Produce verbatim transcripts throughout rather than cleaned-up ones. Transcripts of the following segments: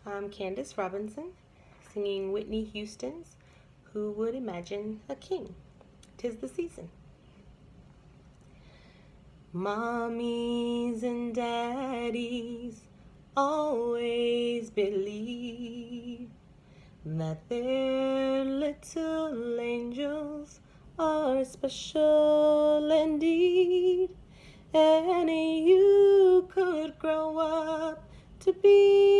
I'm Candace Robinson, singing Whitney Houston's Who Would Imagine a King? 'Tis the season. Mommies and daddies always believe that their little angels are special indeed, and you could grow up to be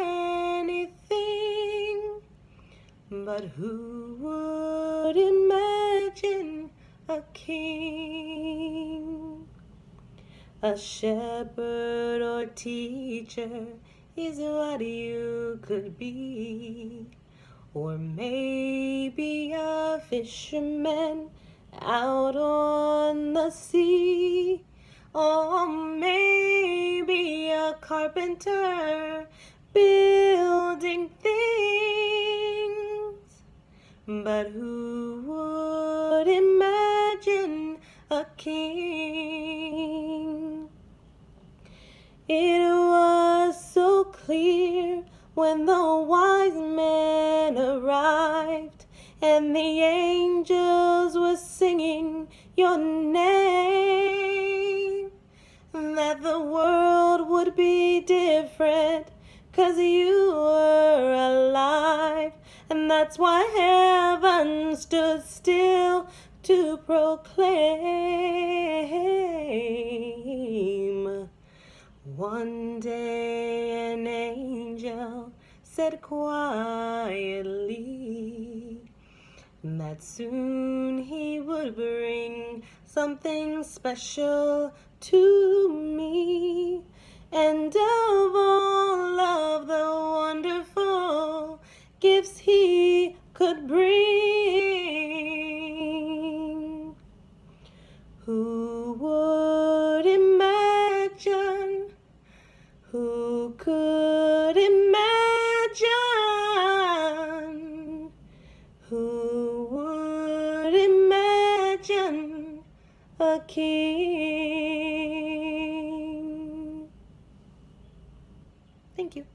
anything, but who would imagine a king? A shepherd or teacher is what you could be, or maybe a fisherman out on the sea, or maybe a carpenter building things. But who would imagine a king? It was so clear when the wise men arrived and the angels were singing your name, that the world would be different 'cause you were alive, and that's why heaven stood still to proclaim. One day an angel said quietly that soon he would bring something special to me, and of all of the wonderful gifts he could bring, who would imagine, who could imagine, who would imagine a king? Thank you.